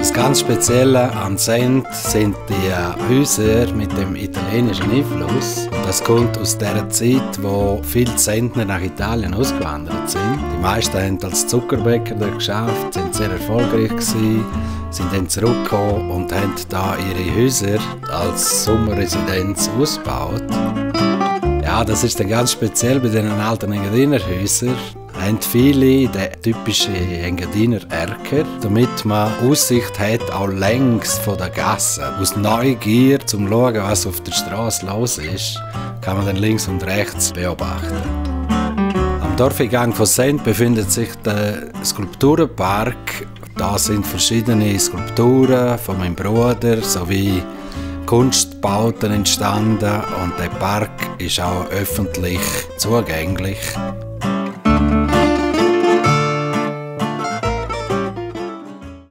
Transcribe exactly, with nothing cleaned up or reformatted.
Das ganz Spezielle an Sent sind die Häuser mit dem italienischen Einfluss. Das kommt aus der Zeit, wo viele Zentner nach Italien ausgewandert sind. Die meisten haben als Zuckerbäcker dort geschafft, sind sehr erfolgreich gewesen, sind dann zurückgekommen und haben da ihre Häuser als Sommerresidenz ausgebaut. Ja, das ist dann ganz speziell bei den alten Engadiner-Häusern. Haben viele den typischen Engadiner Erker, damit man Aussicht hat, auch längs von der Gasse. Aus Neugier, zum zu schauen, was auf der Straße los ist, kann man dann links und rechts beobachten. Am Dorfeingang von Sent befindet sich der Skulpturenpark. Da sind verschiedene Skulpturen von meinem Bruder sowie Kunstbauten entstanden und der Park ist auch öffentlich zugänglich.